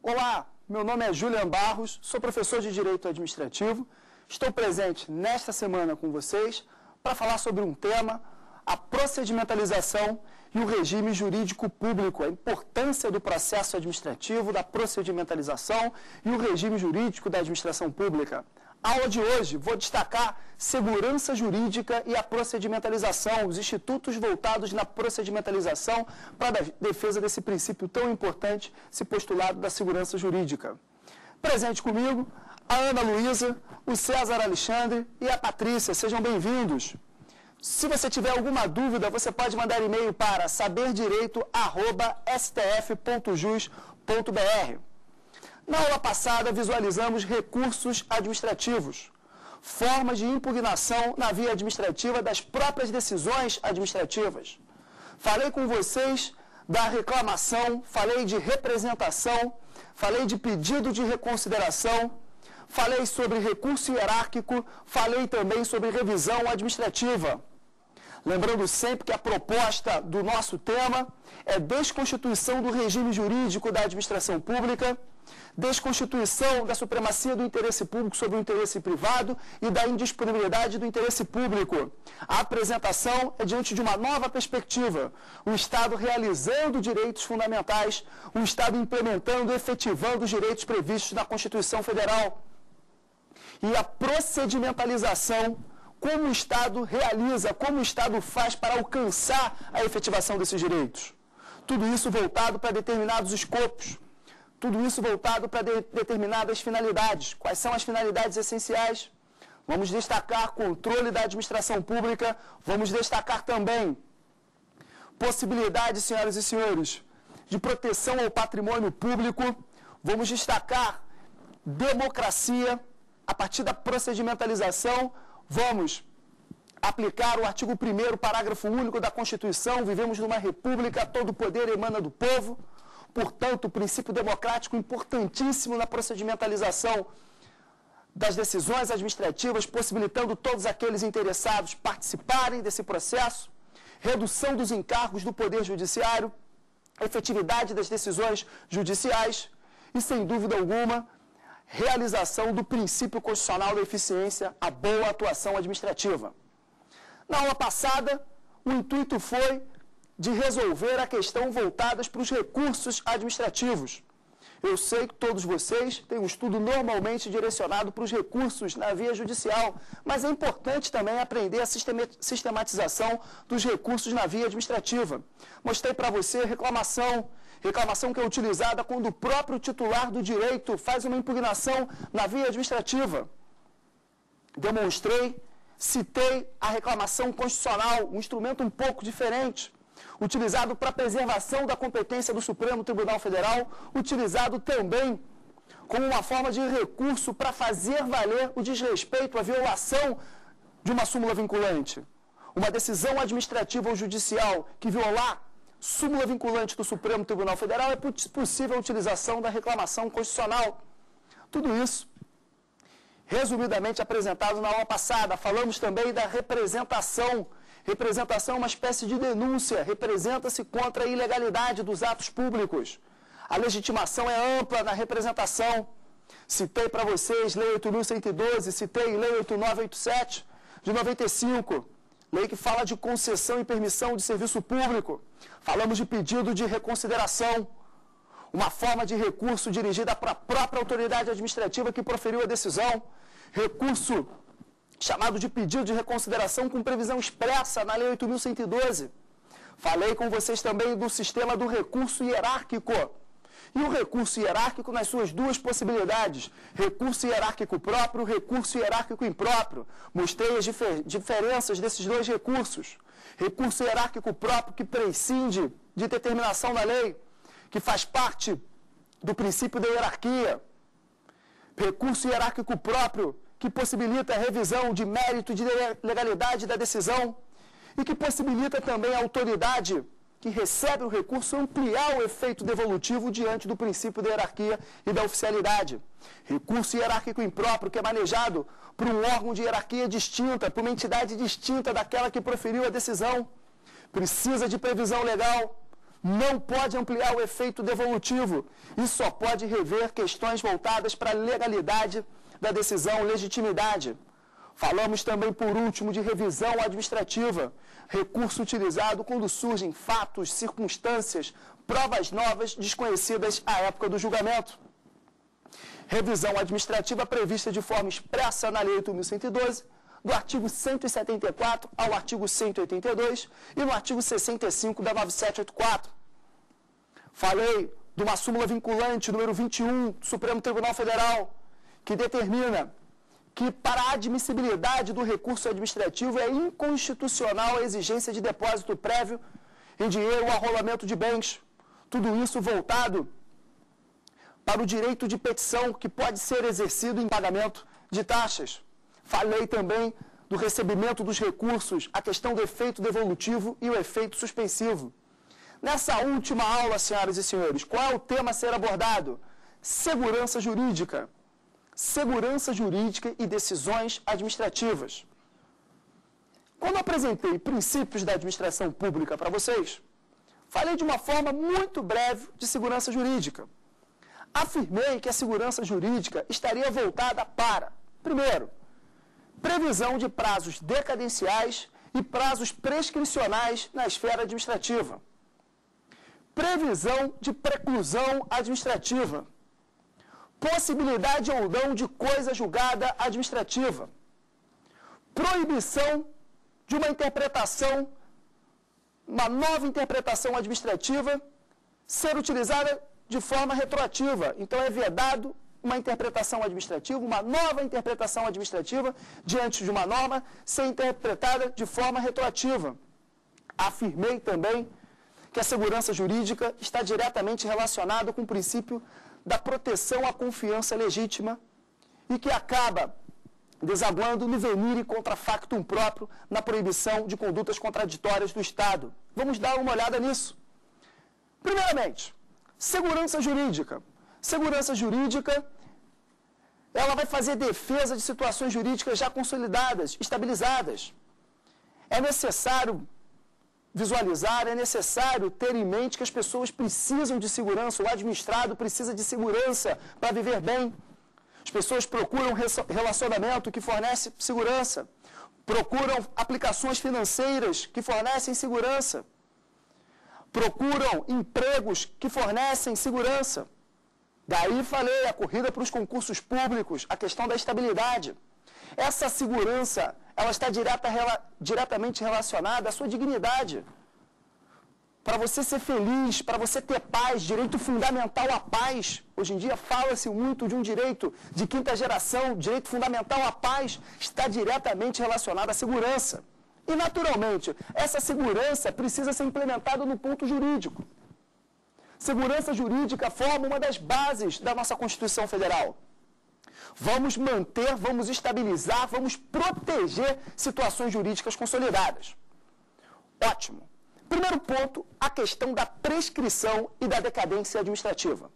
Olá, meu nome é Julian Barros, sou professor de Direito Administrativo. Estou presente nesta semana com vocês para falar sobre um tema, a procedimentalização e o regime jurídico público, a importância do processo administrativo, da procedimentalização e o regime jurídico da administração pública. A aula de hoje vou destacar segurança jurídica e a procedimentalização, os institutos voltados na procedimentalização para a defesa desse princípio tão importante, esse postulado da segurança jurídica. Presente comigo, a Ana Luísa, o César Alexandre e a Patrícia, sejam bem-vindos. Se você tiver alguma dúvida, você pode mandar e-mail para saberdireito@stf.jus.br. Na aula passada, visualizamos recursos administrativos, formas de impugnação na via administrativa das próprias decisões administrativas. Falei com vocês da reclamação, falei de representação, falei de pedido de reconsideração, falei sobre recurso hierárquico, falei também sobre revisão administrativa. Lembrando sempre que a proposta do nosso tema é desconstituição do regime jurídico da administração pública, desconstituição da supremacia do interesse público sobre o interesse privado e da indisponibilidade do interesse público. A apresentação é diante de uma nova perspectiva, o Estado realizando direitos fundamentais, o Estado implementando e efetivando os direitos previstos na Constituição Federal. E a procedimentalização, como o Estado realiza, como o Estado faz para alcançar a efetivação desses direitos. Tudo isso voltado para determinados escopos, tudo isso voltado para determinadas finalidades. Quais são as finalidades essenciais? Vamos destacar controle da administração pública, vamos destacar também possibilidade, senhoras e senhores, de proteção ao patrimônio público, vamos destacar democracia, a partir da procedimentalização, vamos aplicar o artigo 1º, parágrafo único da Constituição, vivemos numa república, todo o poder emana do povo. Portanto, o princípio democrático importantíssimo na procedimentalização das decisões administrativas, possibilitando todos aqueles interessados participarem desse processo, redução dos encargos do Poder Judiciário, efetividade das decisões judiciais e, sem dúvida alguma, realização do princípio constitucional da eficiência, a boa atuação administrativa. Na aula passada, o intuito foi de resolver a questão voltadas para os recursos administrativos. Eu sei que todos vocês têm um estudo normalmente direcionado para os recursos na via judicial, mas é importante também aprender a sistematização dos recursos na via administrativa. Mostrei para você reclamação que é utilizada quando o próprio titular do direito faz uma impugnação na via administrativa. Demonstrei, citei a reclamação constitucional, um instrumento um pouco diferente, utilizado para a preservação da competência do Supremo Tribunal Federal, utilizado também como uma forma de recurso para fazer valer o desrespeito, a violação de uma súmula vinculante. Uma decisão administrativa ou judicial que violar súmula vinculante do Supremo Tribunal Federal é possível a utilização da reclamação constitucional. Tudo isso, resumidamente apresentado na aula passada. Falamos também da representação. Representação é uma espécie de denúncia, representa-se contra a ilegalidade dos atos públicos. A legitimação é ampla na representação. Citei para vocês Lei 8.112, citei Lei 8.987 de 95, lei que fala de concessão e permissão de serviço público. Falamos de pedido de reconsideração, uma forma de recurso dirigida para a própria autoridade administrativa que proferiu a decisão. Recurso chamado de pedido de reconsideração com previsão expressa na Lei 8.112. Falei com vocês também do sistema do recurso hierárquico. E o recurso hierárquico nas suas duas possibilidades, recurso hierárquico próprio, recurso hierárquico impróprio. Mostrei as diferenças desses dois recursos. Recurso hierárquico próprio que prescinde de determinação da lei, que faz parte do princípio da hierarquia. Recurso hierárquico próprio que possibilita a revisão de mérito e de legalidade da decisão e que possibilita também a autoridade que recebe o recurso ampliar o efeito devolutivo diante do princípio da hierarquia e da oficialidade. Recurso hierárquico impróprio que é manejado por um órgão de hierarquia distinta, por uma entidade distinta daquela que proferiu a decisão. Precisa de previsão legal, não pode ampliar o efeito devolutivo e só pode rever questões voltadas para a legalidade da decisão, legitimidade. Falamos também, por último, de revisão administrativa, recurso utilizado quando surgem fatos, circunstâncias, provas novas desconhecidas à época do julgamento. Revisão administrativa prevista de forma expressa na Lei 8.112, do artigo 174 ao artigo 182 e no artigo 65 da 9784. Falei de uma súmula vinculante, número 21, do Supremo Tribunal Federal, que determina que para a admissibilidade do recurso administrativo é inconstitucional a exigência de depósito prévio em dinheiro ou arrolamento de bens. Tudo isso voltado para o direito de petição que pode ser exercido em pagamento de taxas. Falei também do recebimento dos recursos, a questão do efeito devolutivo e o efeito suspensivo. Nessa última aula, senhoras e senhores, qual é o tema a ser abordado? Segurança jurídica. Segurança jurídica e decisões administrativas. Quando apresentei princípios da administração pública para vocês, falei de uma forma muito breve de segurança jurídica. Afirmei que a segurança jurídica estaria voltada para, primeiro, previsão de prazos decadenciais e prazos prescricionais na esfera administrativa. Previsão de preclusão administrativa. Possibilidade ou não de coisa julgada administrativa. Proibição de uma interpretação, uma nova interpretação administrativa ser utilizada de forma retroativa. Então é vedado uma interpretação administrativa, uma nova interpretação administrativa diante de uma norma ser interpretada de forma retroativa. Afirmei também que a segurança jurídica está diretamente relacionada com o princípio da proteção à confiança legítima e que acaba desaguando no venire contra factum próprio na proibição de condutas contraditórias do Estado. Vamos dar uma olhada nisso. Primeiramente, segurança jurídica. Segurança jurídica, ela vai fazer defesa de situações jurídicas já consolidadas, estabilizadas. É necessário visualizar, é necessário ter em mente que as pessoas precisam de segurança, o administrado precisa de segurança para viver bem. As pessoas procuram relacionamento que fornece segurança, procuram aplicações financeiras que fornecem segurança, procuram empregos que fornecem segurança. Daí falei, a corrida para os concursos públicos, a questão da estabilidade. Essa segurança, ela está diretamente relacionada à sua dignidade. Para você ser feliz, para você ter paz, direito fundamental à paz. Hoje em dia fala-se muito de um direito de quinta geração, direito fundamental à paz, está diretamente relacionado à segurança. E, naturalmente, essa segurança precisa ser implementada no ponto jurídico. Segurança jurídica forma uma das bases da nossa Constituição Federal. Vamos manter, vamos estabilizar, vamos proteger situações jurídicas consolidadas. Ótimo. Primeiro ponto, a questão da prescrição e da decadência administrativa.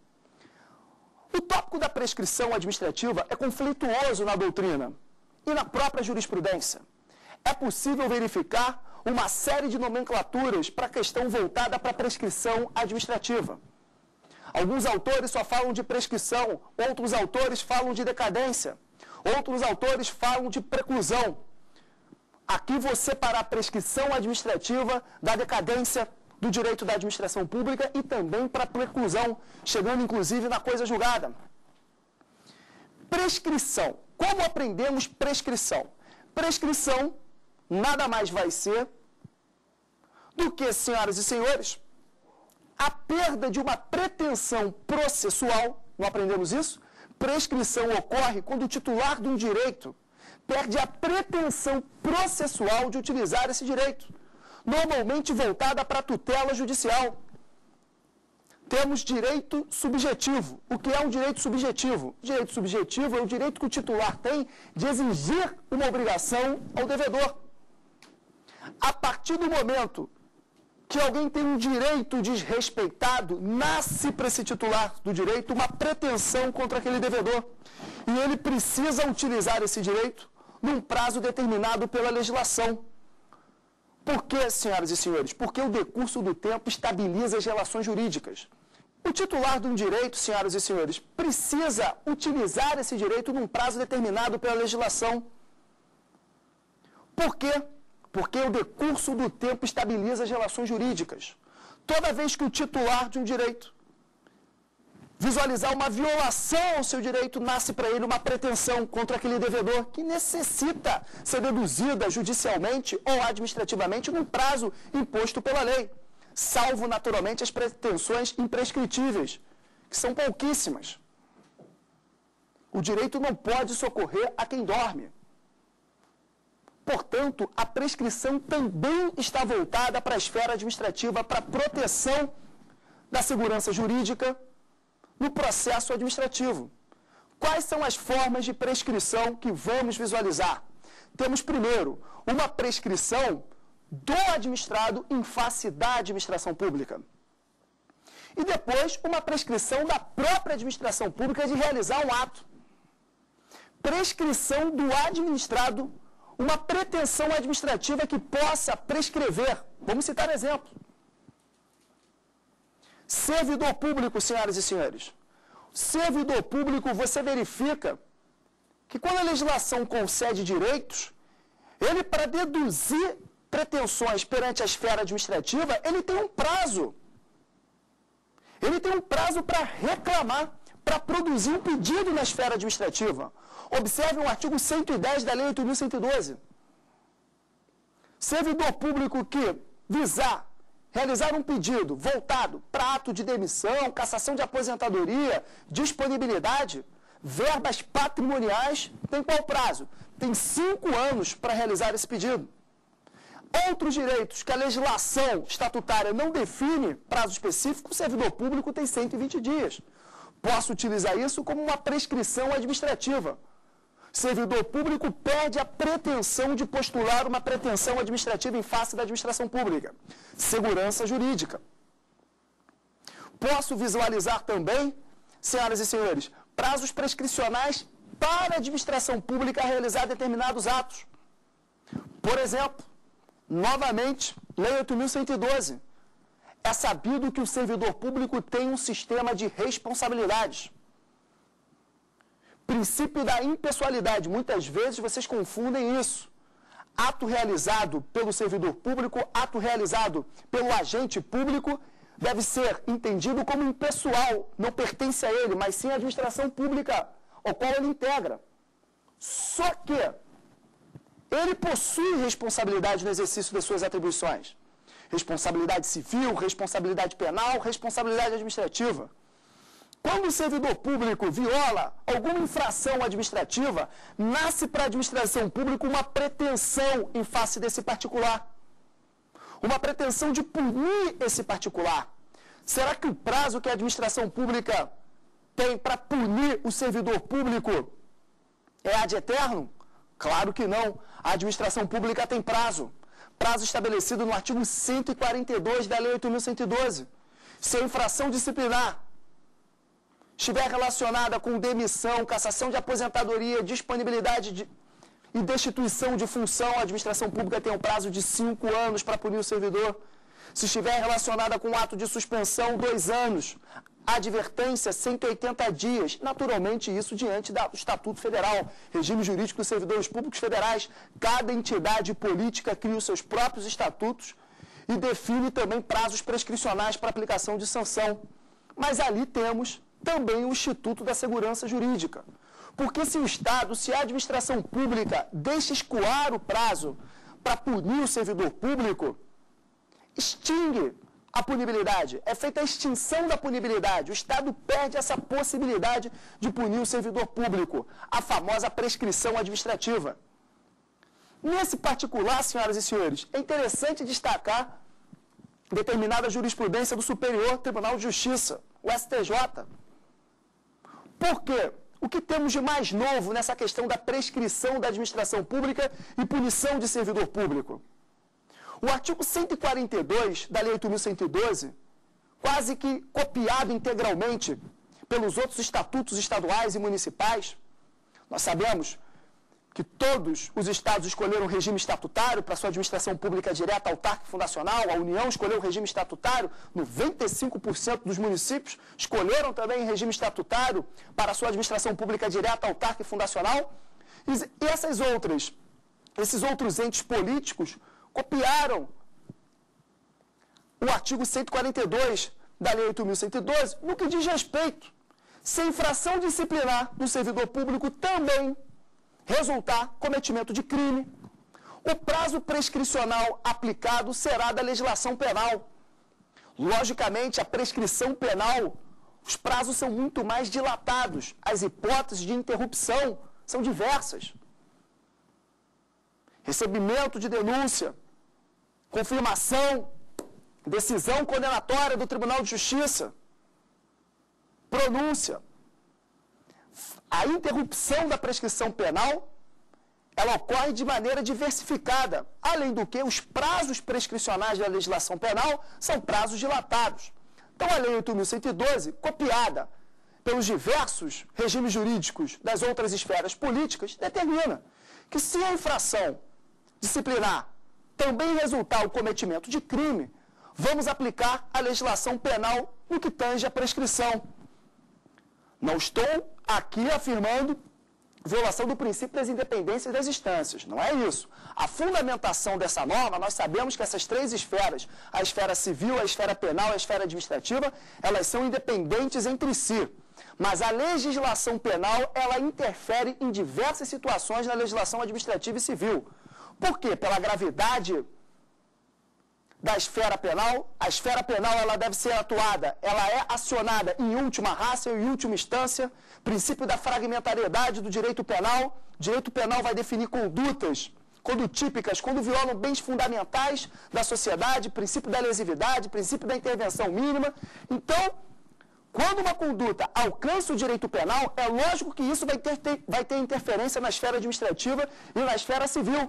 O tópico da prescrição administrativa é conflituoso na doutrina e na própria jurisprudência. É possível verificar uma série de nomenclaturas para a questão voltada para a prescrição administrativa. Alguns autores só falam de prescrição, outros autores falam de decadência, outros autores falam de preclusão. Aqui vou separar a prescrição administrativa da decadência do direito da administração pública e também para a preclusão, chegando inclusive na coisa julgada. Prescrição. Como aprendemos prescrição? Prescrição nada mais vai ser do que, senhoras e senhores, a perda de uma pretensão processual. Não aprendemos isso? Prescrição ocorre quando o titular de um direito perde a pretensão processual de utilizar esse direito, normalmente voltada para a tutela judicial. Temos direito subjetivo. O que é um direito subjetivo? Direito subjetivo é o direito que o titular tem de exigir uma obrigação ao devedor. A partir do momento que alguém tem um direito desrespeitado, nasce para esse titular do direito uma pretensão contra aquele devedor. E ele precisa utilizar esse direito num prazo determinado pela legislação. Por que, senhoras e senhores? Porque o decurso do tempo estabiliza as relações jurídicas. O titular de um direito, senhoras e senhores, precisa utilizar esse direito num prazo determinado pela legislação. Por quê? Porque o decurso do tempo estabiliza as relações jurídicas. Toda vez que o titular de um direito visualizar uma violação ao seu direito, nasce para ele uma pretensão contra aquele devedor que necessita ser deduzida judicialmente ou administrativamente num prazo imposto pela lei, salvo naturalmente as pretensões imprescritíveis, que são pouquíssimas. O direito não pode socorrer a quem dorme. Portanto, a prescrição também está voltada para a esfera administrativa, para a proteção da segurança jurídica no processo administrativo. Quais são as formas de prescrição que vamos visualizar? Temos, primeiro, uma prescrição do administrado em face da administração pública. E depois, uma prescrição da própria administração pública de realizar um ato. Prescrição do administrado, uma pretensão administrativa que possa prescrever. Vamos citar exemplo. Servidor público, senhoras e senhores. Servidor público, você verifica que quando a legislação concede direitos, ele, para deduzir pretensões perante a esfera administrativa, ele tem um prazo. Ele tem um prazo para reclamar, para produzir um pedido na esfera administrativa. Observe o artigo 110 da Lei 8.112. Servidor público que visar realizar um pedido voltado para ato de demissão, cassação de aposentadoria, disponibilidade, verbas patrimoniais, tem qual prazo? Tem 5 anos para realizar esse pedido. Outros direitos que a legislação estatutária não define prazo específico, o servidor público tem 120 dias. Posso utilizar isso como uma prescrição administrativa. Servidor público perde a pretensão de postular uma pretensão administrativa em face da administração pública. Segurança jurídica. Posso visualizar também, senhoras e senhores, prazos prescricionais para a administração pública realizar determinados atos. Por exemplo, novamente, Lei 8.112. É sabido que o servidor público tem um sistema de responsabilidades. Princípio da impessoalidade. Muitas vezes vocês confundem isso. Ato realizado pelo servidor público, ato realizado pelo agente público, deve ser entendido como impessoal, não pertence a ele, mas sim à administração pública, ao qual ele integra. Só que ele possui responsabilidade no exercício das suas atribuições. Responsabilidade civil, responsabilidade penal, responsabilidade administrativa. Quando o servidor público viola alguma infração administrativa, nasce para a administração pública uma pretensão em face desse particular. Uma pretensão de punir esse particular. Será que o prazo que a administração pública tem para punir o servidor público é ad eterno? Claro que não. A administração pública tem prazo. Prazo estabelecido no artigo 142 da Lei 8.112. Se a infração disciplinar estiver relacionada com demissão, cassação de aposentadoria, disponibilidade e destituição de função, a administração pública tem um prazo de 5 anos para punir o servidor. Se estiver relacionada com ato de suspensão, 2 anos. Advertência, 180 dias. Naturalmente, isso diante do Estatuto Federal, regime jurídico dos servidores públicos federais. Cada entidade política cria os seus próprios estatutos e define também prazos prescricionais para aplicação de sanção. Mas ali temos também o Instituto da Segurança Jurídica. Porque se o Estado, se a administração pública deixa escoar o prazo para punir o servidor público, extingue a punibilidade, é feita a extinção da punibilidade, o Estado perde essa possibilidade de punir o servidor público, a famosa prescrição administrativa. Nesse particular, senhoras e senhores, é interessante destacar determinada jurisprudência do Superior Tribunal de Justiça, o STJ. Por quê? O que temos de mais novo nessa questão da prescrição da administração pública e punição de servidor público? O artigo 142 da Lei 8.112, quase que copiado integralmente pelos outros estatutos estaduais e municipais, nós sabemos que todos os estados escolheram o regime estatutário para sua administração pública direta, autárquica e fundacional, a União escolheu o regime estatutário, 95% dos municípios escolheram também o regime estatutário para sua administração pública direta, autárquica e fundacional, e esses outros entes políticos copiaram o artigo 142 da Lei 8.112, no que diz respeito, se infração disciplinar do servidor público também resultar cometimento de crime, o prazo prescricional aplicado será da legislação penal. Logicamente, a prescrição penal, os prazos são muito mais dilatados, as hipóteses de interrupção são diversas. Recebimento de denúncia, confirmação, decisão condenatória do Tribunal de Justiça, pronúncia. A interrupção da prescrição penal, ela ocorre de maneira diversificada. Além do que, os prazos prescricionais da legislação penal são prazos dilatados. Então, a Lei 8.112, copiada pelos diversos regimes jurídicos das outras esferas políticas, determina que se a infração disciplinar também resultar o cometimento de crime, vamos aplicar a legislação penal no que tange à prescrição. Não estou aqui afirmando violação do princípio das independências das instâncias, não é isso. A fundamentação dessa norma, nós sabemos que essas três esferas, a esfera civil, a esfera penal e a esfera administrativa, elas são independentes entre si. Mas a legislação penal, ela interfere em diversas situações na legislação administrativa e civil. Por quê? Pela gravidade da esfera penal, a esfera penal ela deve ser atuada, ela é acionada em última ratio, em última instância, princípio da fragmentariedade do direito penal vai definir condutas, quando típicas, quando violam bens fundamentais da sociedade, princípio da lesividade, princípio da intervenção mínima. Então, quando uma conduta alcança o direito penal, é lógico que isso vai ter interferência na esfera administrativa e na esfera civil.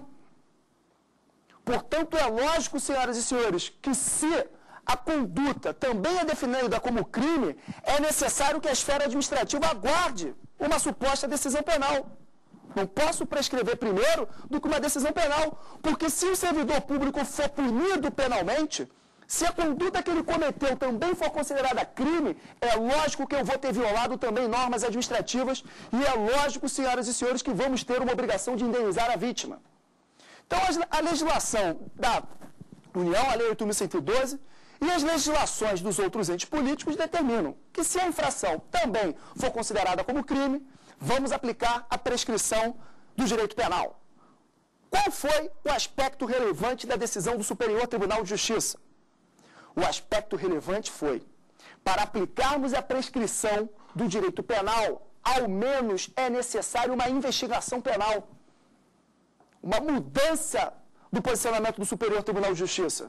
Portanto, é lógico, senhoras e senhores, que se a conduta também é definida como crime, é necessário que a esfera administrativa aguarde uma suposta decisão penal. Não posso prescrever primeiro do que uma decisão penal, porque se o servidor público for punido penalmente, se a conduta que ele cometeu também for considerada crime, é lógico que eu vou ter violado também normas administrativas e é lógico, senhoras e senhores, que vamos ter uma obrigação de indenizar a vítima. Então, a legislação da União, a Lei 8.112, e as legislações dos outros entes políticos determinam que se a infração também for considerada como crime, vamos aplicar a prescrição do direito penal. Qual foi o aspecto relevante da decisão do Superior Tribunal de Justiça? O aspecto relevante foi, para aplicarmos a prescrição do direito penal, ao menos é necessário uma investigação penal, uma mudança do posicionamento do Superior Tribunal de Justiça.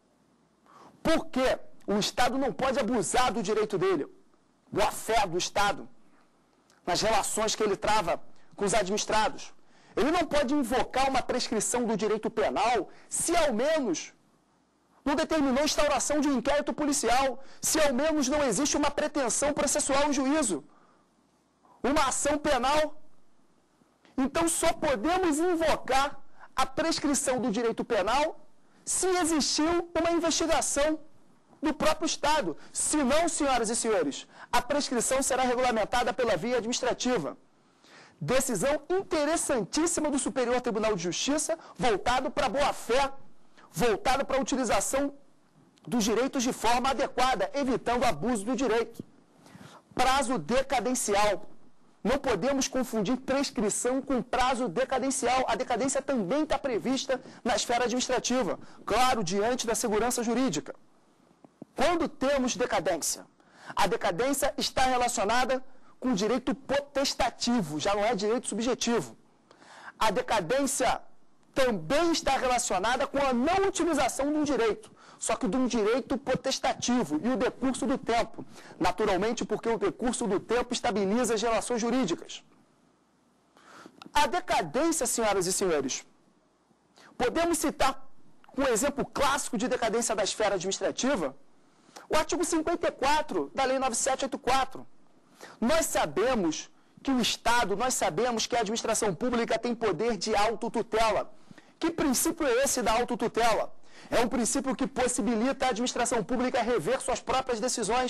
Porque o Estado não pode abusar do direito dele, boa fé do Estado, nas relações que ele trava com os administrados. Ele não pode invocar uma prescrição do direito penal se ao menos não determinou a instauração de um inquérito policial, se ao menos não existe uma pretensão processual em juízo, uma ação penal. Então, só podemos invocar a prescrição do direito penal se existiu uma investigação do próprio Estado. Se não, senhoras e senhores, a prescrição será regulamentada pela via administrativa. Decisão interessantíssima do Superior Tribunal de Justiça, voltado para a boa-fé, voltado para a utilização dos direitos de forma adequada, evitando abuso do direito. Prazo decadencial. Não podemos confundir prescrição com prazo decadencial. A decadência também está prevista na esfera administrativa, claro, diante da segurança jurídica. Quando temos decadência? A decadência está relacionada com direito potestativo, já não é direito subjetivo. A decadência também está relacionada com a não utilização de um direito, só que de um direito potestativo e o decurso do tempo. Naturalmente, porque o decurso do tempo estabiliza as relações jurídicas. A decadência, senhoras e senhores, podemos citar um exemplo clássico de decadência da esfera administrativa, o artigo 54 da Lei 9784. Nós sabemos que o Estado, nós sabemos que a administração pública tem poder de autotutela. Que princípio é esse da autotutela? É um princípio que possibilita a administração pública rever suas próprias decisões.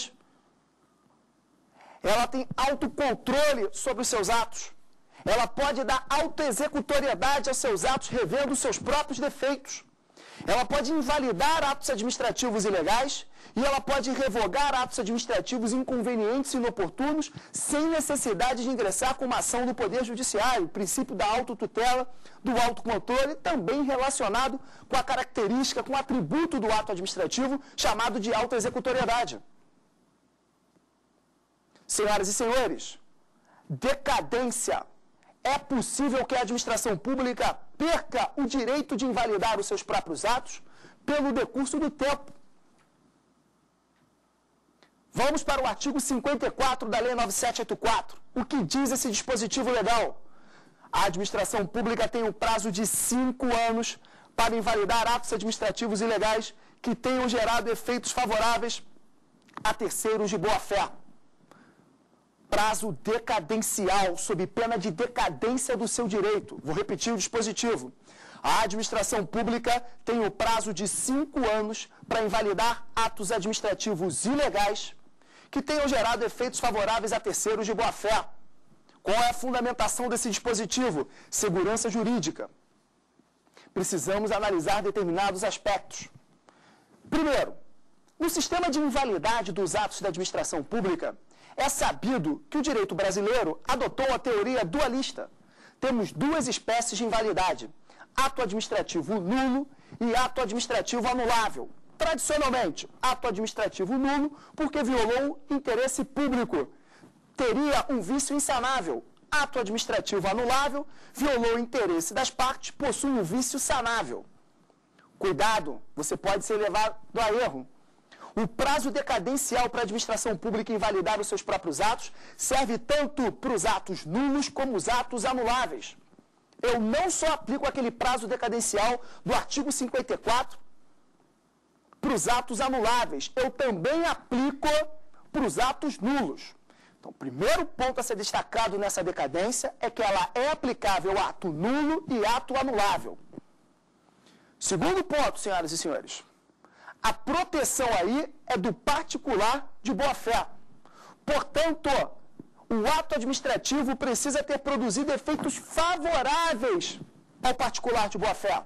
Ela tem autocontrole sobre os seus atos. Ela pode dar autoexecutoriedade aos seus atos, revendo os seus próprios defeitos. Ela pode invalidar atos administrativos ilegais e ela pode revogar atos administrativos inconvenientes e inoportunos sem necessidade de ingressar com uma ação do Poder Judiciário. O princípio da autotutela, do autocontrole, também relacionado com a característica, com o atributo do ato administrativo chamado de autoexecutoriedade. Senhoras e senhores, decadência. É possível que a administração pública perca o direito de invalidar os seus próprios atos pelo decurso do tempo. Vamos para o artigo 54 da Lei 9784. O que diz esse dispositivo legal? A administração pública tem um prazo de 5 anos para invalidar atos administrativos ilegais que tenham gerado efeitos favoráveis a terceiros de boa-fé. Prazo decadencial, sob pena de decadência do seu direito. Vou repetir o dispositivo. A administração pública tem o prazo de 5 anos para invalidar atos administrativos ilegais que tenham gerado efeitos favoráveis a terceiros de boa-fé. Qual é a fundamentação desse dispositivo? Segurança jurídica. Precisamos analisar determinados aspectos. Primeiro, no sistema de invalidade dos atos da administração pública, é sabido que o direito brasileiro adotou a teoria dualista. Temos duas espécies de invalidade: ato administrativo nulo e ato administrativo anulável. Tradicionalmente, ato administrativo nulo porque violou interesse público, teria um vício insanável. Ato administrativo anulável violou o interesse das partes, possui um vício sanável. Cuidado, você pode ser levado a erro. O prazo decadencial para a administração pública invalidar os seus próprios atos serve tanto para os atos nulos como os atos anuláveis. Eu não só aplico aquele prazo decadencial do artigo 54 para os atos anuláveis, eu também aplico para os atos nulos. Então, o primeiro ponto a ser destacado nessa decadência é que ela é aplicável a ato nulo e ato anulável. Segundo ponto, senhoras e senhores, a proteção aí é do particular de boa-fé. Portanto, o ato administrativo precisa ter produzido efeitos favoráveis ao particular de boa-fé.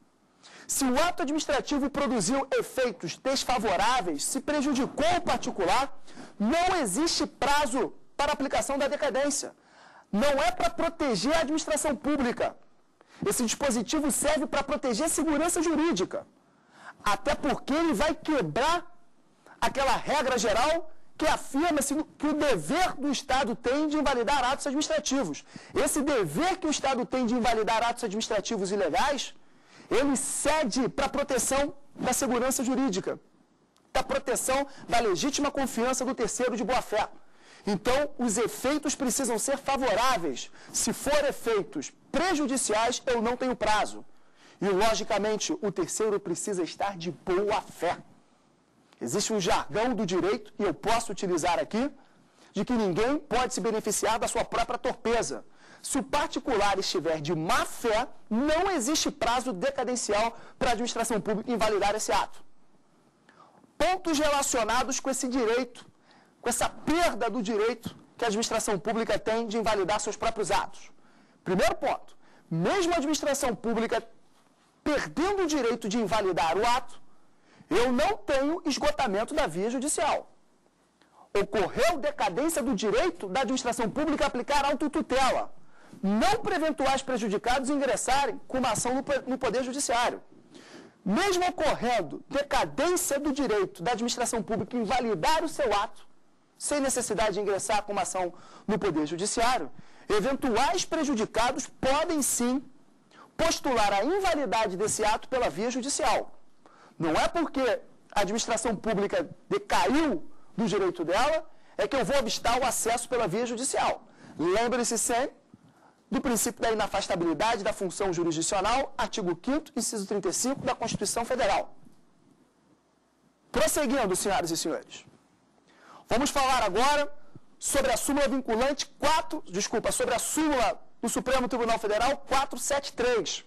Se o ato administrativo produziu efeitos desfavoráveis, se prejudicou o particular, não existe prazo para aplicação da decadência. Não é para proteger a administração pública. Esse dispositivo serve para proteger a segurança jurídica. Até porque ele vai quebrar aquela regra geral que afirma-se que o dever do Estado tem de invalidar atos administrativos. Esse dever que o Estado tem de invalidar atos administrativos ilegais, ele cede para a proteção da segurança jurídica, da proteção da legítima confiança do terceiro de boa-fé. Então, os efeitos precisam ser favoráveis. Se for efeitos prejudiciais, eu não tenho prazo. E, logicamente, o terceiro precisa estar de boa-fé. Existe um jargão do direito, e eu posso utilizar aqui, de que ninguém pode se beneficiar da sua própria torpeza. Se o particular estiver de má fé, não existe prazo decadencial para a administração pública invalidar esse ato. Pontos relacionados com esse direito, com essa perda do direito que a administração pública tem de invalidar seus próprios atos. Primeiro ponto, mesmo a administração pública perdendo o direito de invalidar o ato, eu não tenho esgotamento da via judicial. Ocorreu decadência do direito da administração pública a aplicar autotutela, não para eventuais prejudicados ingressarem com uma ação no Poder Judiciário. Mesmo ocorrendo decadência do direito da administração pública invalidar o seu ato, sem necessidade de ingressar com uma ação no Poder Judiciário, eventuais prejudicados podem sim postular a invalidade desse ato pela via judicial. Não é porque a administração pública decaiu do direito dela, é que eu vou obstar o acesso pela via judicial. Lembre-se sempre do princípio da inafastabilidade da função jurisdicional, artigo 5º, inciso 35 da Constituição Federal. Prosseguindo, senhoras e senhores, vamos falar agora sobre a súmula vinculante sobre a súmula do Supremo Tribunal Federal 473.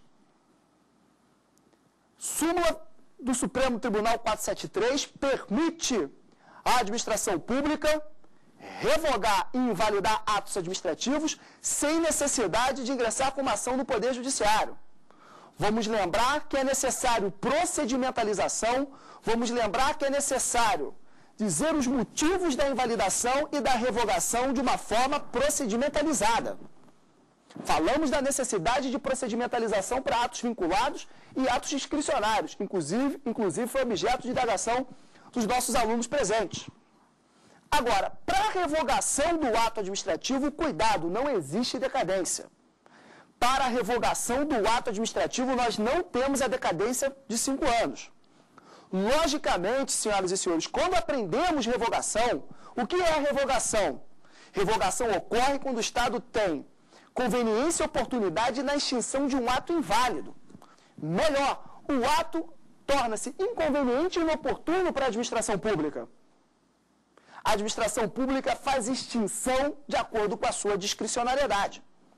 Súmula do Supremo Tribunal 473 permite à administração pública revogar e invalidar atos administrativos sem necessidade de ingressar com uma ação no Poder Judiciário. Vamos lembrar que é necessário procedimentalização, vamos lembrar que é necessário dizer os motivos da invalidação e da revogação de uma forma procedimentalizada. Falamos da necessidade de procedimentalização para atos vinculados e atos discricionários, inclusive foi objeto de indagação dos nossos alunos presentes. Agora, para a revogação do ato administrativo, cuidado, não existe decadência. Para a revogação do ato administrativo, nós não temos a decadência de 5 anos. Logicamente, senhoras e senhores, quando aprendemos revogação, o que é a revogação? Revogação ocorre quando o Estado tem conveniência e oportunidade na extinção de um ato inválido. Melhor, o ato torna-se inconveniente e inoportuno para a administração pública. A administração pública faz extinção de acordo com a sua discricionariedade.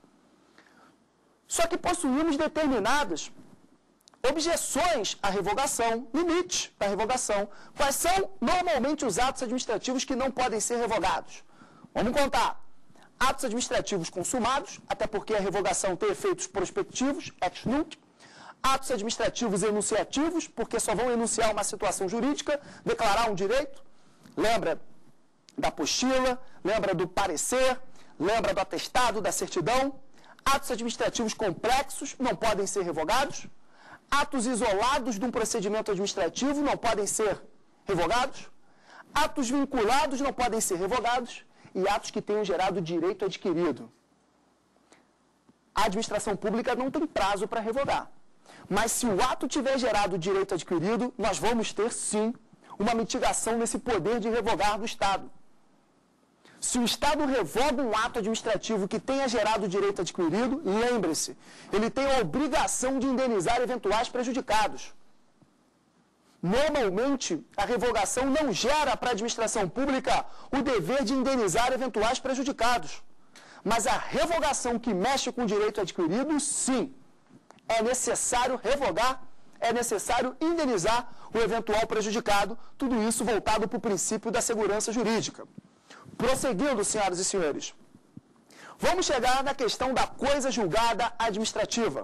Só que possuímos determinadas objeções à revogação, limites da revogação. Quais são normalmente os atos administrativos que não podem ser revogados? Vamos contar. Atos administrativos consumados, até porque a revogação tem efeitos prospectivos, ex nunc. Atos administrativos enunciativos, porque só vão enunciar uma situação jurídica, declarar um direito. Lembra da apostila, lembra do parecer, lembra do atestado, da certidão. Atos administrativos complexos não podem ser revogados. Atos isolados de um procedimento administrativo não podem ser revogados. Atos vinculados não podem ser revogados. E atos que tenham gerado direito adquirido. A administração pública não tem prazo para revogar. Mas se o ato tiver gerado direito adquirido, nós vamos ter, sim, uma mitigação nesse poder de revogar do Estado. Se o Estado revoga um ato administrativo que tenha gerado direito adquirido, lembre-se, ele tem a obrigação de indenizar eventuais prejudicados. Normalmente, a revogação não gera para a administração pública o dever de indenizar eventuais prejudicados. Mas a revogação que mexe com o direito adquirido, sim, é necessário revogar, é necessário indenizar o eventual prejudicado, tudo isso voltado para o princípio da segurança jurídica. Prosseguindo, senhoras e senhores, vamos chegar na questão da coisa julgada administrativa.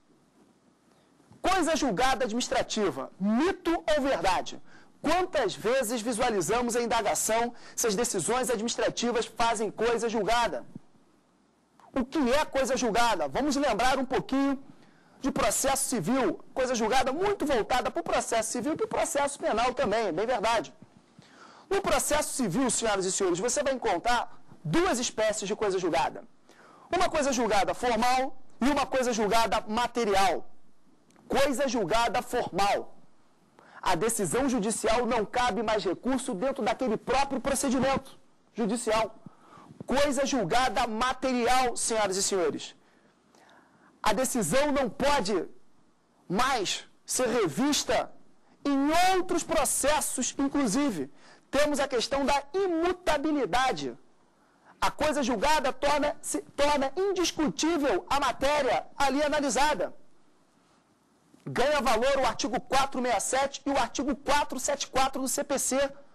Coisa julgada administrativa, mito ou verdade? Quantas vezes visualizamos a indagação se as decisões administrativas fazem coisa julgada? O que é coisa julgada? Vamos lembrar um pouquinho de processo civil, coisa julgada muito voltada para o processo civil e para o processo penal também, é bem verdade. No processo civil, senhoras e senhores, você vai encontrar 2 espécies de coisa julgada. Uma coisa julgada formal e uma coisa julgada material. Coisa julgada formal. A decisão judicial não cabe mais recurso dentro daquele próprio procedimento judicial. Coisa julgada material, senhoras e senhores. A decisão não pode mais ser revista em outros processos, inclusive. Temos a questão da imutabilidade. A coisa julgada torna indiscutível a matéria ali analisada. Ganha valor o artigo 467 e o artigo 474 do CPC.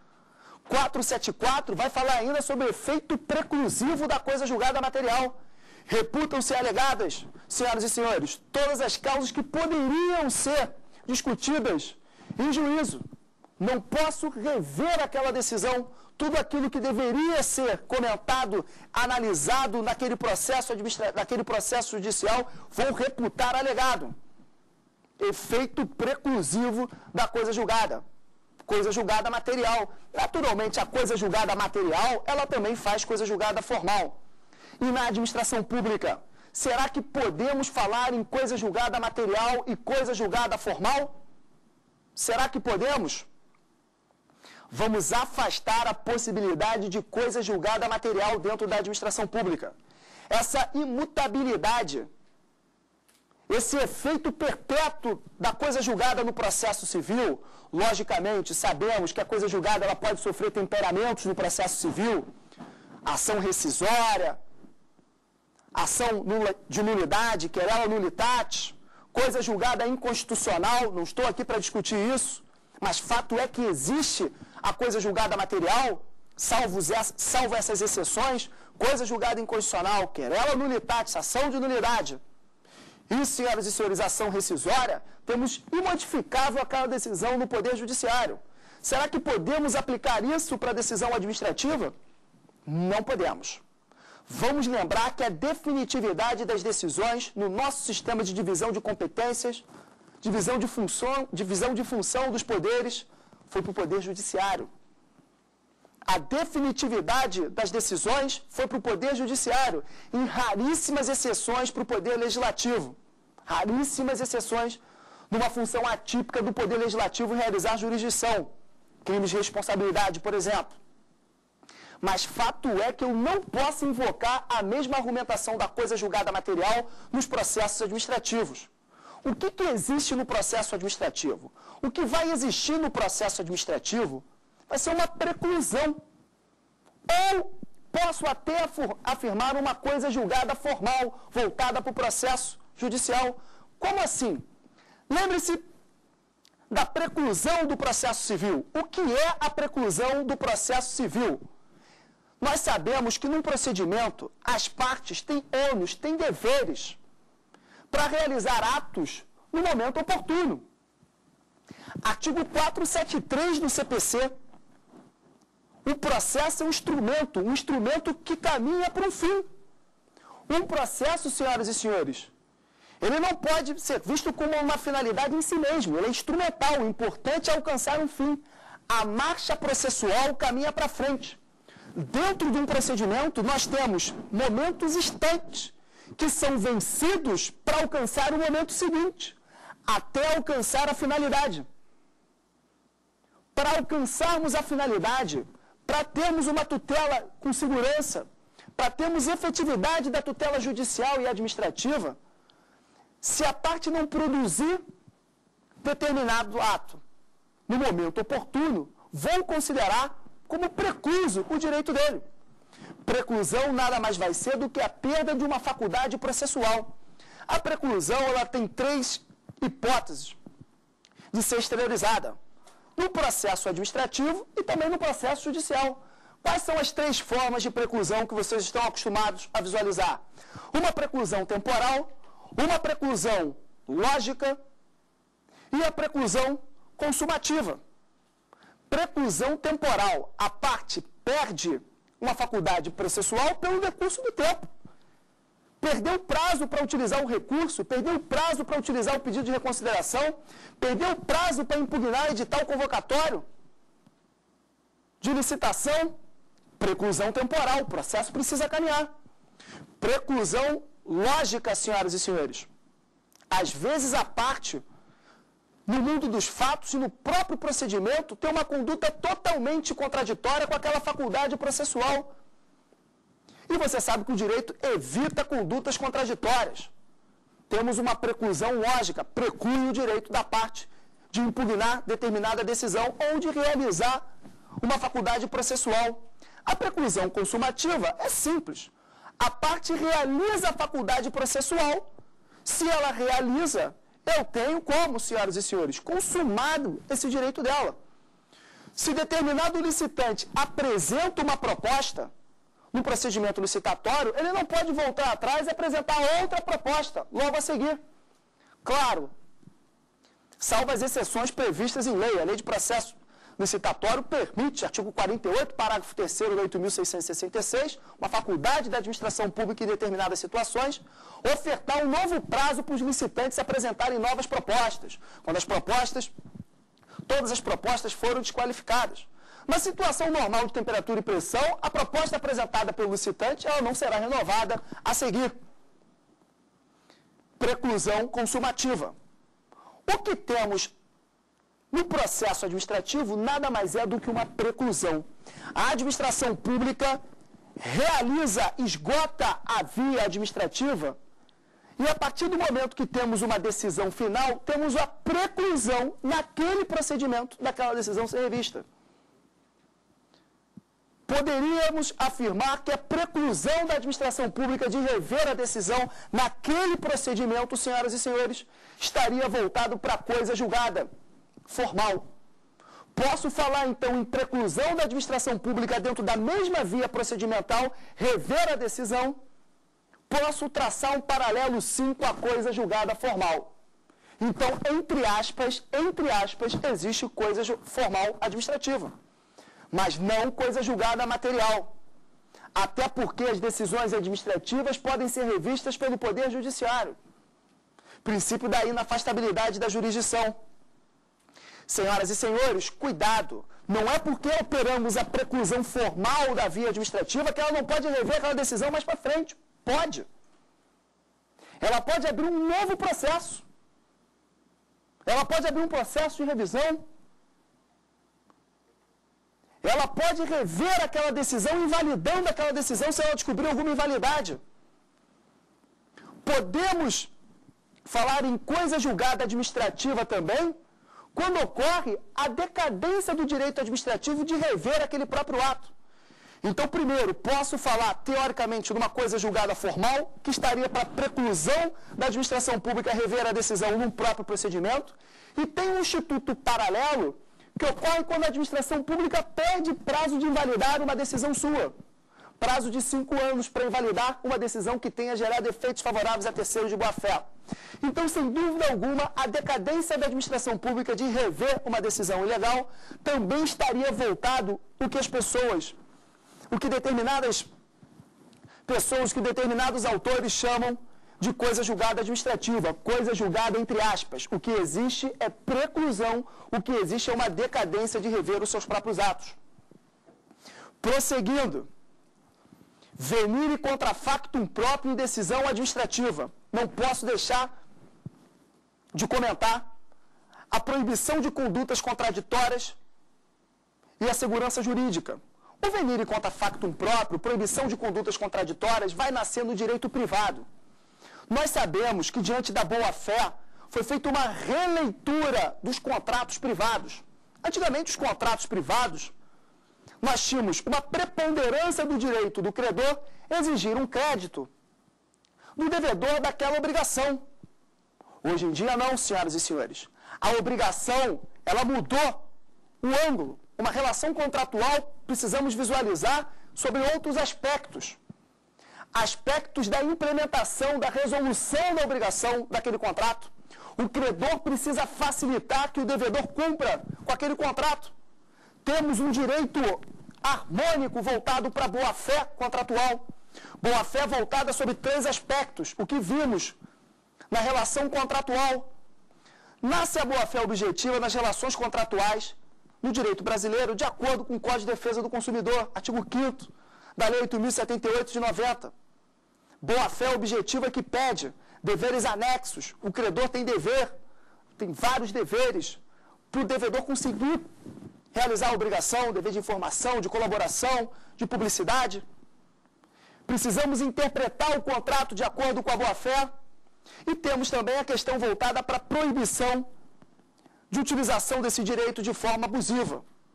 474 vai falar ainda sobre o efeito preclusivo da coisa julgada material. Reputam-se alegadas, senhoras e senhores, todas as causas que poderiam ser discutidas em juízo. Não posso rever aquela decisão, tudo aquilo que deveria ser comentado, analisado naquele processo judicial, vou reputar alegado. Efeito preclusivo da coisa julgada. Coisa julgada material. Naturalmente, a coisa julgada material, ela também faz coisa julgada formal. E na administração pública, será que podemos falar em coisa julgada material e coisa julgada formal? Será que podemos? Vamos afastar a possibilidade de coisa julgada material dentro da administração pública. Essa imutabilidade, esse efeito perpétuo da coisa julgada no processo civil, logicamente, sabemos que a coisa julgada ela pode sofrer temperamentos no processo civil. ação rescisória, ação de nulidade, querela nullitatis, coisa julgada inconstitucional, não estou aqui para discutir isso, mas fato é que existe a coisa julgada material, salvo essas exceções, coisa julgada inconstitucional, querela nullitatis, ação de nulidade. E, senhoras e senhores, ação rescisória, temos imodificável aquela decisão no Poder Judiciário. Será que podemos aplicar isso para a decisão administrativa? Não podemos. Vamos lembrar que a definitividade das decisões no nosso sistema de divisão de competências, divisão de função dos poderes, foi para o Poder Judiciário. A definitividade das decisões foi para o Poder Judiciário, em raríssimas exceções para o Poder Legislativo. Raríssimas exceções numa função atípica do Poder Legislativo realizar jurisdição, crimes de responsabilidade, por exemplo. Mas fato é que eu não posso invocar a mesma argumentação da coisa julgada material nos processos administrativos. O que existe no processo administrativo? O que vai existir no processo administrativo vai ser uma preclusão. Ou posso até afirmar uma coisa julgada formal, voltada para o processo judicial. Como assim? Lembre-se da preclusão do processo civil. O que é a preclusão do processo civil? Nós sabemos que num procedimento as partes têm ônus, têm deveres para realizar atos no momento oportuno. Artigo 473 do CPC. O processo é um instrumento que caminha para um fim. Um processo, senhoras e senhores, ele não pode ser visto como uma finalidade em si mesmo, ele é instrumental, o importante é alcançar um fim. A marcha processual caminha para frente. Dentro de um procedimento, nós temos momentos instantes que são vencidos para alcançar o momento seguinte, até alcançar a finalidade. Para alcançarmos a finalidade, para termos uma tutela com segurança, para termos efetividade da tutela judicial e administrativa, se a parte não produzir determinado ato no momento oportuno, vão considerar como precluso o direito dele. Preclusão nada mais vai ser do que a perda de uma faculdade processual. A preclusão ela tem 3 hipóteses de ser exteriorizada: no processo administrativo e também no processo judicial. Quais são as 3 formas de preclusão que vocês estão acostumados a visualizar? Uma preclusão temporal, uma preclusão lógica e a preclusão consumativa. Preclusão temporal. A parte perde uma faculdade processual pelo decurso do tempo. Perdeu o prazo para utilizar o recurso, perdeu o prazo para utilizar o pedido de reconsideração, perdeu o prazo para impugnar edital convocatório de licitação. Preclusão temporal, o processo precisa caminhar. Preclusão lógica, senhoras e senhores. Às vezes a parte, no mundo dos fatos e no próprio procedimento, tem uma conduta totalmente contraditória com aquela faculdade processual. E você sabe que o direito evita condutas contraditórias. Temos uma preclusão lógica, preclui o direito da parte de impugnar determinada decisão ou de realizar uma faculdade processual. A preclusão consumativa é simples. A parte realiza a faculdade processual. Se ela realiza, eu tenho como, senhoras e senhores, consumado esse direito dela. Se determinado licitante apresenta uma proposta no procedimento licitatório, ele não pode voltar atrás e apresentar outra proposta logo a seguir. Claro, salvo as exceções previstas em lei. A Lei de Processo Licitatório permite, artigo 48, parágrafo 3º de 8.666, uma faculdade da administração pública em determinadas situações, ofertar um novo prazo para os licitantes apresentarem novas propostas, quando todas as propostas foram desqualificadas. Na situação normal de temperatura e pressão, a proposta apresentada pelo licitante ela não será renovada a seguir. Preclusão consumativa. O que temos no processo administrativo nada mais é do que uma preclusão. A administração pública realiza, esgota a via administrativa e a partir do momento que temos uma decisão final, temos a preclusão naquele procedimento daquela decisão ser revista. poderíamos afirmar que a preclusão da administração pública de rever a decisão naquele procedimento, senhoras e senhores, estaria voltado para a coisa julgada formal. Posso falar, então, em preclusão da administração pública dentro da mesma via procedimental, rever a decisão. Posso traçar um paralelo, sim, com a coisa julgada formal. Então, entre aspas, existe coisa formal administrativa, mas não coisa julgada material. Até porque as decisões administrativas podem ser revistas pelo Poder Judiciário. Princípio da inafastabilidade da jurisdição. Senhoras e senhores, cuidado. Não é porque operamos a preclusão formal da via administrativa que ela não pode rever aquela decisão mais para frente. Pode. Ela pode abrir um novo processo. Ela pode abrir um processo de revisão. Ela pode rever aquela decisão, invalidando aquela decisão se ela descobrir alguma invalidade. Podemos falar em coisa julgada administrativa também, quando ocorre a decadência do direito administrativo de rever aquele próprio ato. Então, primeiro, posso falar, teoricamente, de uma coisa julgada formal, que estaria para a preclusão da administração pública rever a decisão num próprio procedimento, e tem um instituto paralelo que ocorre quando a administração pública perde prazo de invalidar uma decisão sua. Prazo de 5 anos para invalidar uma decisão que tenha gerado efeitos favoráveis a terceiros de boa-fé. Então, sem dúvida alguma, a decadência da administração pública de rever uma decisão ilegal também estaria voltado o que determinadas pessoas, que determinados autores chamam de coisa julgada administrativa, coisa julgada entre aspas. O que existe é preclusão, o que existe é uma decadência de rever os seus próprios atos. Prosseguindo, venire contra factum próprio em decisão administrativa. Não posso deixar de comentar a proibição de condutas contraditórias e a segurança jurídica. O venire contra factum próprio, proibição de condutas contraditórias, vai nascer no direito privado. Nós sabemos que, diante da boa-fé, foi feita uma releitura dos contratos privados. Antigamente, os contratos privados, nós tínhamos uma preponderância do direito do credor exigir um crédito do devedor daquela obrigação. Hoje em dia, não, senhoras e senhores. A obrigação, ela mudou o ângulo. Uma relação contratual, precisamos visualizar sobre outros aspectos. Aspectos da implementação, da resolução da obrigação daquele contrato. O credor precisa facilitar que o devedor cumpra com aquele contrato. Temos um direito harmônico voltado para a boa-fé contratual. Boa-fé voltada sobre 3 aspectos, o que vimos na relação contratual. Nasce a boa-fé objetiva nas relações contratuais no direito brasileiro, de acordo com o Código de Defesa do Consumidor, artigo 5º da Lei 8.078 de 90. Boa-fé objetiva que pede deveres anexos. O credor tem dever, tem vários deveres para o devedor conseguir realizar a obrigação, dever de informação, de colaboração, de publicidade. Precisamos interpretar o contrato de acordo com a boa-fé. E temos também a questão voltada para a proibição de utilização desse direito de forma abusiva.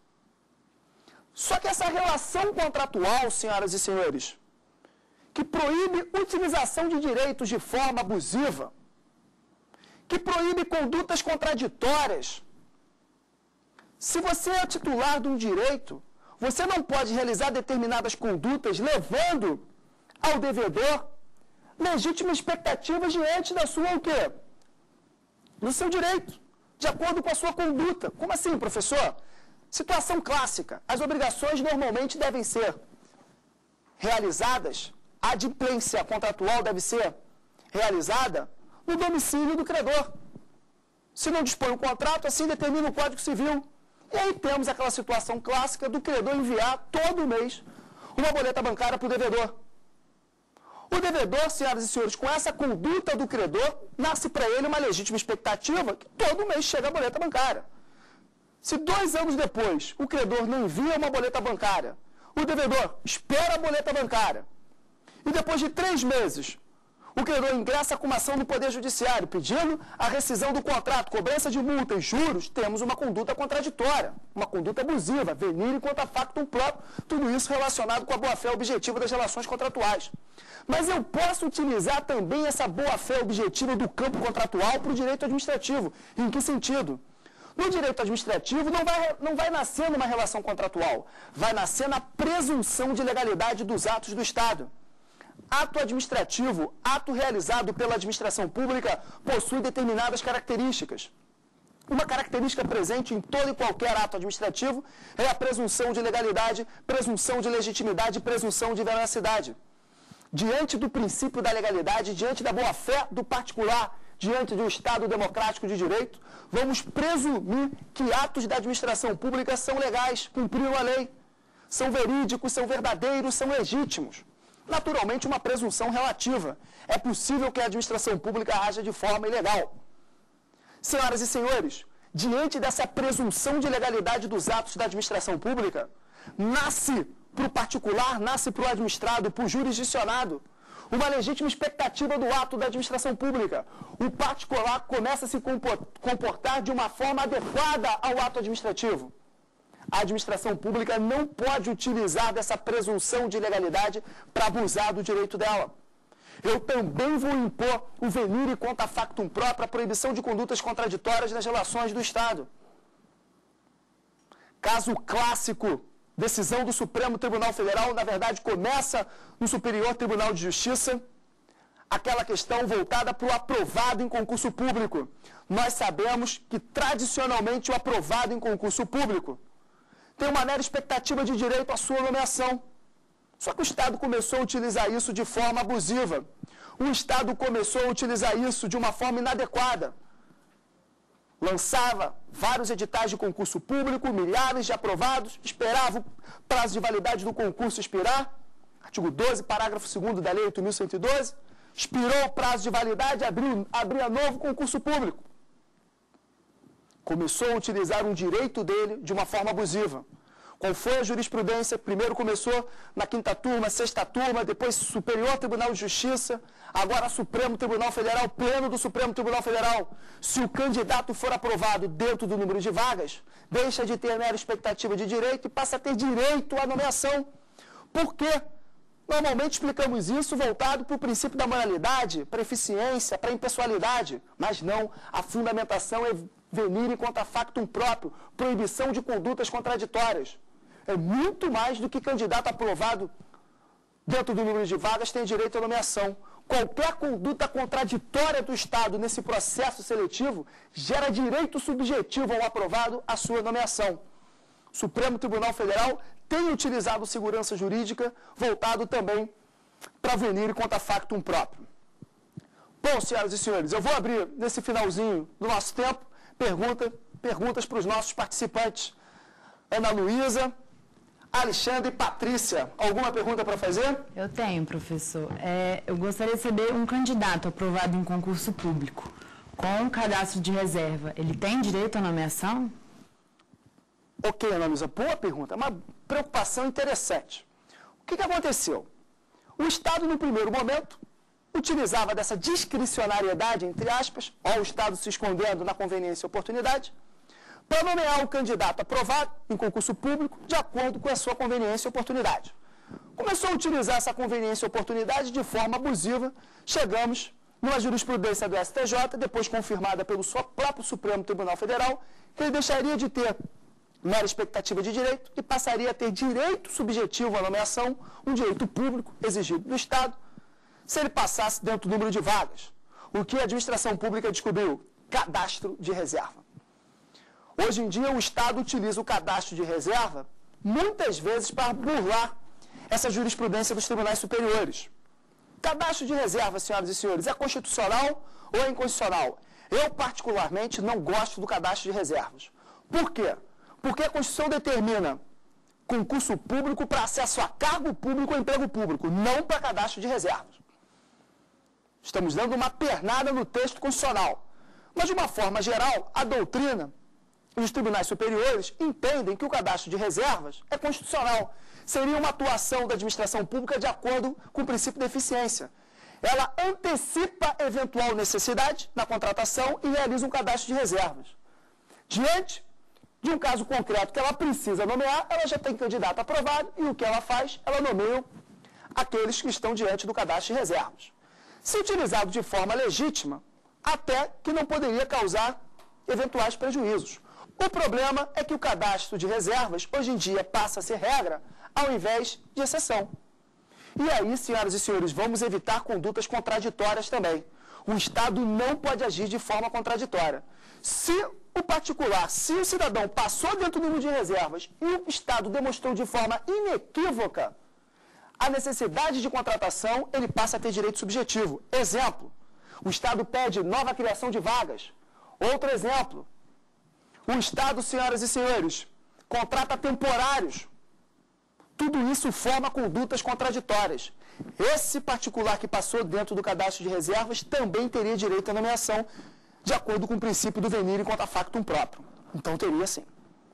Só que essa relação contratual, senhoras e senhores, que proíbe utilização de direitos de forma abusiva, que proíbe condutas contraditórias. Se você é titular de um direito, você não pode realizar determinadas condutas levando ao devedor legítimas expectativas diante da sua o quê? Do seu direito, de acordo com a sua conduta. Como assim, professor? Situação clássica. As obrigações normalmente devem ser realizadas, a adimplência contratual deve ser realizada no domicílio do credor. Se não dispõe o contrato, assim determina o Código Civil. E aí temos aquela situação clássica do credor enviar todo mês uma boleta bancária para o devedor. O devedor, senhoras e senhores, com essa conduta do credor, nasce para ele uma legítima expectativa que todo mês chega a boleta bancária. Se 2 anos depois o credor não envia uma boleta bancária, o devedor espera a boleta bancária, e depois de 3 meses o credor ingressa com uma ação no Poder Judiciário, pedindo a rescisão do contrato, cobrança de multa e juros, temos uma conduta contraditória, uma conduta abusiva, venire contra factum próprio, tudo isso relacionado com a boa-fé objetiva das relações contratuais. Mas eu posso utilizar também essa boa-fé objetiva do campo contratual para o direito administrativo. Em que sentido? No direito administrativo não vai nascer numa relação contratual, vai nascer na presunção de legalidade dos atos do Estado. Ato administrativo, ato realizado pela administração pública, possui determinadas características. Uma característica presente em todo e qualquer ato administrativo é a presunção de legalidade, presunção de legitimidade e presunção de veracidade. Diante do princípio da legalidade, diante da boa-fé do particular, diante de um Estado democrático de direito, vamos presumir que atos da administração pública são legais, cumpriram a lei, são verídicos, são verdadeiros, são legítimos. Naturalmente, uma presunção relativa. É possível que a administração pública haja de forma ilegal. Senhoras e senhores, diante dessa presunção de legalidade dos atos da administração pública, nasce para o particular, nasce para o administrado, para o jurisdicionado, uma legítima expectativa do ato da administração pública. O particular começa a se comportar de uma forma adequada ao ato administrativo. A administração pública não pode utilizar dessa presunção de legalidade para abusar do direito dela. Eu também vou impor o venire contra factum próprio, a proibição de condutas contraditórias nas relações do Estado. Caso clássico, decisão do Supremo Tribunal Federal, na verdade começa no Superior Tribunal de Justiça, aquela questão voltada para o aprovado em concurso público. Nós sabemos que tradicionalmente o aprovado em concurso público tem uma mera expectativa de direito à sua nomeação. Só que o Estado começou a utilizar isso de forma abusiva. O Estado começou a utilizar isso de uma forma inadequada. Lançava vários editais de concurso público, milhares de aprovados, esperava o prazo de validade do concurso expirar, artigo 12, parágrafo 2º da Lei 8.112, expirou o prazo de validade, abria novo concurso público. Começou a utilizar um direito dele de uma forma abusiva. Qual foi a jurisprudência? Primeiro começou na 5ª turma, 6ª turma, depois Superior Tribunal de Justiça, agora Supremo Tribunal Federal, Pleno do Supremo Tribunal Federal. Se o candidato for aprovado dentro do número de vagas, deixa de ter mera expectativa de direito e passa a ter direito à nomeação. Por quê? Normalmente explicamos isso voltado para o princípio da moralidade, para a eficiência, para a impessoalidade, mas não, a fundamentação é venire contra factum próprio, proibição de condutas contraditórias. É muito mais do que candidato aprovado dentro do número de vagas tem direito à nomeação. Qualquer conduta contraditória do Estado nesse processo seletivo gera direito subjetivo ao aprovado à sua nomeação. O Supremo Tribunal Federal tem utilizado segurança jurídica voltado também para venire contra factum próprio. Bom, senhoras e senhores, eu vou abrir nesse finalzinho do nosso tempo perguntas para os nossos participantes. Ana Luísa, Alexandre e Patrícia, alguma pergunta para fazer? Eu tenho, professor. Eu gostaria de saber, um candidato aprovado em concurso público com cadastro de reserva, ele tem direito à nomeação? Ok, Ana Luísa, boa pergunta, uma preocupação interessante. O que aconteceu? O Estado, no primeiro momento, utilizava dessa discricionariedade, entre aspas, ó, o Estado se escondendo na conveniência e oportunidade, para nomear o candidato aprovado em concurso público de acordo com a sua conveniência e oportunidade. Começou a utilizar essa conveniência e oportunidade de forma abusiva, chegamos numa jurisprudência do STJ, depois confirmada pelo próprio Supremo Tribunal Federal, que ele deixaria de ter mera expectativa de direito e passaria a ter direito subjetivo à nomeação, um direito público exigido do Estado, se ele passasse dentro do número de vagas. O que a administração pública descobriu? Cadastro de reserva. Hoje em dia, o Estado utiliza o cadastro de reserva, muitas vezes, para burlar essa jurisprudência dos tribunais superiores. Cadastro de reserva, senhoras e senhores, é constitucional ou é inconstitucional? Eu, particularmente, não gosto do cadastro de reservas. Por quê? Porque a Constituição determina concurso público para acesso a cargo público ou emprego público, não para cadastro de reservas. Estamos dando uma pernada no texto constitucional. Mas, de uma forma geral, a doutrina e os tribunais superiores entendem que o cadastro de reservas é constitucional. Seria uma atuação da administração pública de acordo com o princípio da eficiência. ela antecipa eventual necessidade na contratação e realiza um cadastro de reservas. Diante de um caso concreto que ela precisa nomear, ela já tem candidato aprovado e o que ela faz? Ela nomeia aqueles que estão diante do cadastro de reservas. Se utilizado de forma legítima, até que não poderia causar eventuais prejuízos. O problema é que o cadastro de reservas, hoje em dia, passa a ser regra, ao invés de exceção. E aí, senhoras e senhores, vamos evitar condutas contraditórias também. O Estado não pode agir de forma contraditória. Se o particular, se o cidadão passou dentro do número de reservas e o Estado demonstrou de forma inequívoca a necessidade de contratação, ele passa a ter direito subjetivo. Exemplo, o Estado pede nova criação de vagas. Outro exemplo, o Estado, senhoras e senhores, contrata temporários. Tudo isso forma condutas contraditórias. Esse particular que passou dentro do cadastro de reservas também teria direito à nomeação, de acordo com o princípio do venire contra factum próprio. Então teria sim.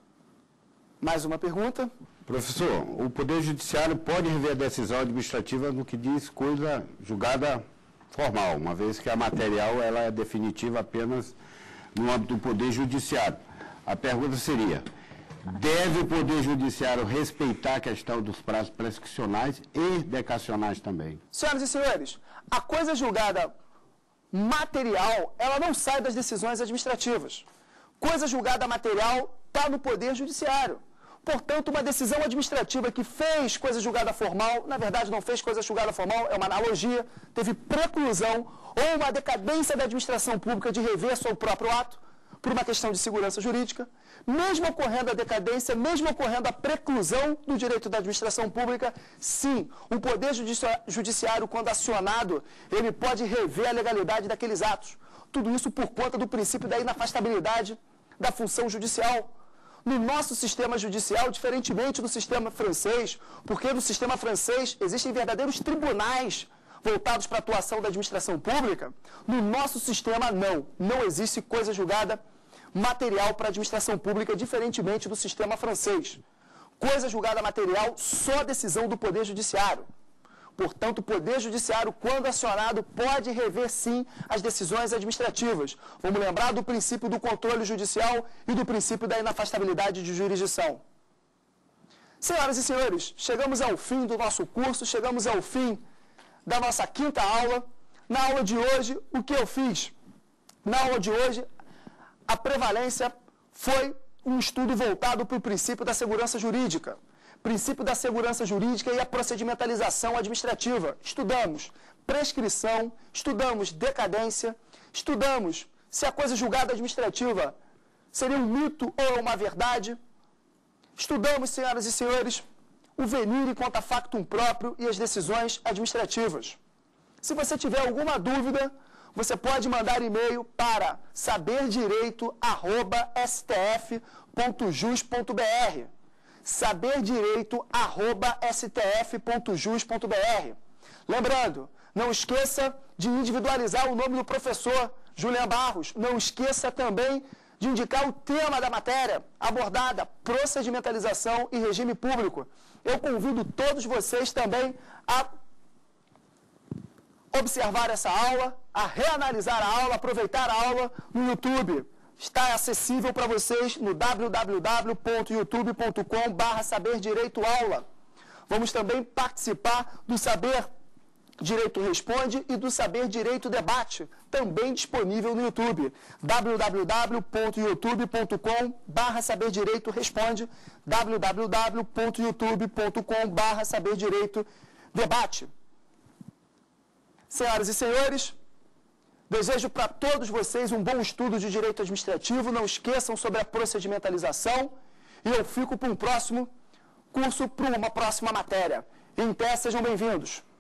Mais uma pergunta? Professor, o Poder Judiciário pode rever a decisão administrativa no que diz coisa julgada formal, uma vez que a material ela é definitiva apenas no âmbito do Poder Judiciário. A pergunta seria: deve o Poder Judiciário respeitar a questão dos prazos prescricionais e decacionais também? Senhoras e senhores, a coisa julgada material, ela não sai das decisões administrativas. Coisa julgada material está no Poder Judiciário. Portanto, uma decisão administrativa que fez coisa julgada formal, na verdade não fez coisa julgada formal, é uma analogia, teve preclusão ou uma decadência da administração pública de rever seu próprio ato, por uma questão de segurança jurídica, mesmo ocorrendo a decadência, mesmo ocorrendo a preclusão do direito da administração pública, sim, o Poder Judiciário, quando acionado, ele pode rever a legalidade daqueles atos. Tudo isso por conta do princípio da inafastabilidade da função judicial. No nosso sistema judicial, diferentemente do sistema francês, porque no sistema francês existem verdadeiros tribunais voltados para a atuação da administração pública, no nosso sistema não existe coisa julgada material para a administração pública, diferentemente do sistema francês. Coisa julgada material, só decisão do Poder Judiciário. Portanto, o Poder Judiciário, quando acionado, pode rever sim as decisões administrativas. Vamos lembrar do princípio do controle judicial e do princípio da inafastabilidade de jurisdição. Senhoras e senhores, chegamos ao fim do nosso curso, chegamos ao fim da nossa quinta aula. Na aula de hoje, o que eu fiz? Na aula de hoje, a prevalência foi um estudo voltado para o princípio da segurança jurídica. Princípio da segurança jurídica e a procedimentalização administrativa. Estudamos prescrição, estudamos decadência, estudamos se a coisa julgada administrativa seria um mito ou uma verdade. Estudamos, senhoras e senhores, o venire contra factum próprio e as decisões administrativas. Se você tiver alguma dúvida, você pode mandar e-mail para saberdireito@stf.jus.br. saberdireito@stf.jus.br. Lembrando, não esqueça de individualizar o nome do professor Julian Barros. Não esqueça também de indicar o tema da matéria abordada, procedimentalização e regime público. Eu convido todos vocês também a observar essa aula, a reanalisar a aula, aproveitar a aula no YouTube. Está acessível para vocês no www.youtube.com/saberdireitoaula. Vamos também participar do Saber Direito Responde e do Saber Direito Debate, também disponível no YouTube. www.youtube.com/saberdireitoresponde, www.youtube.com/saberdireitodebate. Senhoras e senhores, desejo para todos vocês um bom estudo de direito administrativo. Não esqueçam sobre a procedimentalização. E eu fico para um próximo curso, para uma próxima matéria. Em pé, sejam bem-vindos.